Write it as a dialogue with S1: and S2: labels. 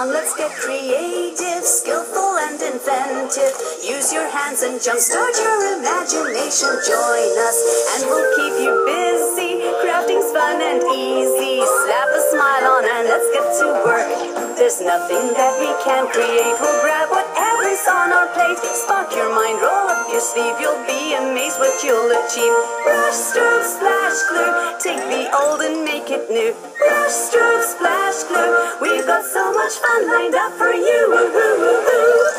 S1: on, let's get creative, skillful and inventive. Use your hands and jumpstart your imagination. Join us and we'll keep you busy. Crafting's fun and easy. Slap a smile on and let's get to work. There's nothing that we can't create. We'll grab whatever's on our plate. Spark your mind, roll up your sleeve. You'll be amazed what you'll achieve. Brush, stroke, splash, glue. Take the old and make it new. Brush, stroke, splash, glue. We've got so much fun lined up for you. Woo-hoo, woo-hoo.